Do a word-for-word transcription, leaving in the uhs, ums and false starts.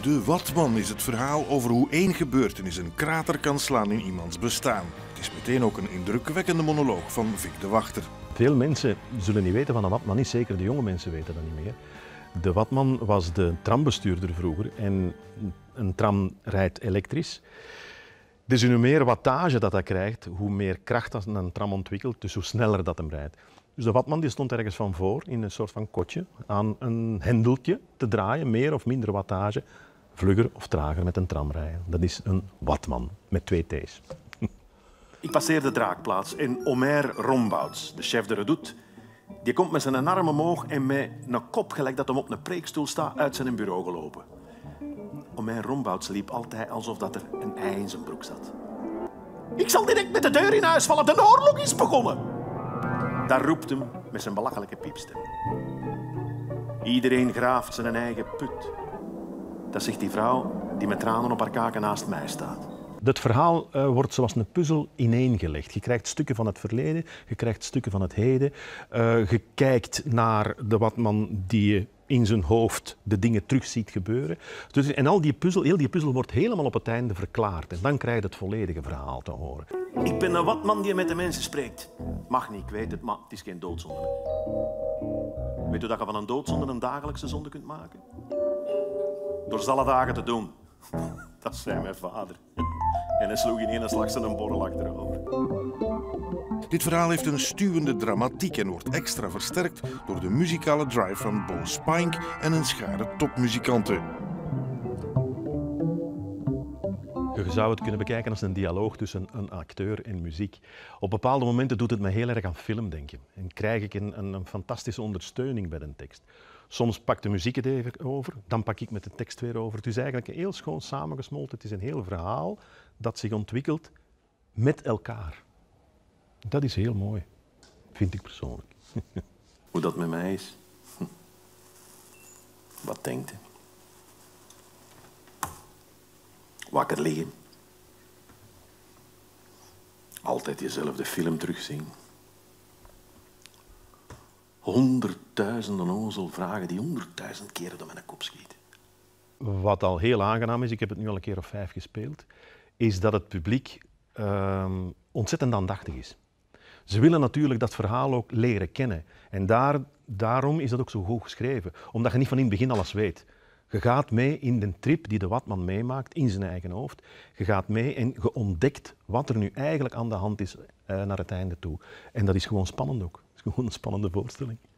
De Watman is het verhaal over hoe één gebeurtenis een krater kan slaan in iemands bestaan. Het is meteen ook een indrukwekkende monoloog van Vic de Wachter. Veel mensen zullen niet weten wat een watman is, zeker de jonge mensen weten dat niet meer. De watman was de trambestuurder vroeger en een tram rijdt elektrisch. Dus hoe meer wattage dat hij krijgt, hoe meer kracht dat een tram ontwikkelt, dus hoe sneller dat hem rijdt. Dus de watman die stond ergens van voor in een soort van kotje aan een hendeltje te draaien, meer of minder wattage, vlugger of trager met een tram rijden. Dat is een watman met twee T's. Ik passeer de Draakplaats en Omer Rombouts, de chef de redoute, die komt met zijn arm omhoog en met een kop gelijk dat hem op een preekstoel staat uit zijn bureau gelopen. Omer Rombouts liep altijd alsof dat er een ei in zijn broek zat. Ik zal direct met de deur in huis vallen, de oorlog is begonnen. Daar roept hem met zijn belachelijke piepstem. Iedereen graaft zijn eigen put. Dat zegt die vrouw die met tranen op haar kaken naast mij staat. Het verhaal uh, wordt zoals een puzzel ineengelegd. Je krijgt stukken van het verleden, je krijgt stukken van het heden. Uh, je kijkt naar de watman die je in zijn hoofd de dingen terug ziet gebeuren. Dus, en al die puzzel, heel die puzzel wordt helemaal op het einde verklaard. En dan krijg je het volledige verhaal te horen. Ik ben een watman die met de mensen spreekt. Mag niet, ik weet het, maar het is geen doodzonde. Weet u dat je van een doodzonde een dagelijkse zonde kunt maken? Door ze alle dagen te doen. Dat zei mijn vader. En hij sloeg in één slag zijn borrel achterover. Dit verhaal heeft een stuwende dramatiek en wordt extra versterkt door de muzikale drive van Bo Spink en een schare topmuzikanten. Je zou het kunnen bekijken als een dialoog tussen een acteur en muziek. Op bepaalde momenten doet het me heel erg aan film denken. En krijg ik een, een, een fantastische ondersteuning bij een tekst. Soms pakt de muziek het even over, dan pak ik met de tekst weer over. Het is eigenlijk heel schoon samengesmolten. Het is een heel verhaal dat zich ontwikkelt met elkaar. Dat is heel mooi, vind ik persoonlijk. Hoe dat met mij is? Wat denkt u? Wakker liggen. Altijd jezelf de film terugzien. Honderdduizenden ozel vragen die honderdduizend keren door mijn kop schieten. Wat al heel aangenaam is, ik heb het nu al een keer of vijf gespeeld, is dat het publiek uh, ontzettend aandachtig is. Ze willen natuurlijk dat verhaal ook leren kennen. En daar, daarom is dat ook zo goed geschreven. Omdat je niet van in het begin alles weet. Je gaat mee in de trip die de watman meemaakt in zijn eigen hoofd. Je gaat mee en je ontdekt wat er nu eigenlijk aan de hand is uh, naar het einde toe. En dat is gewoon spannend ook. Het is gewoon een spannende voorstelling.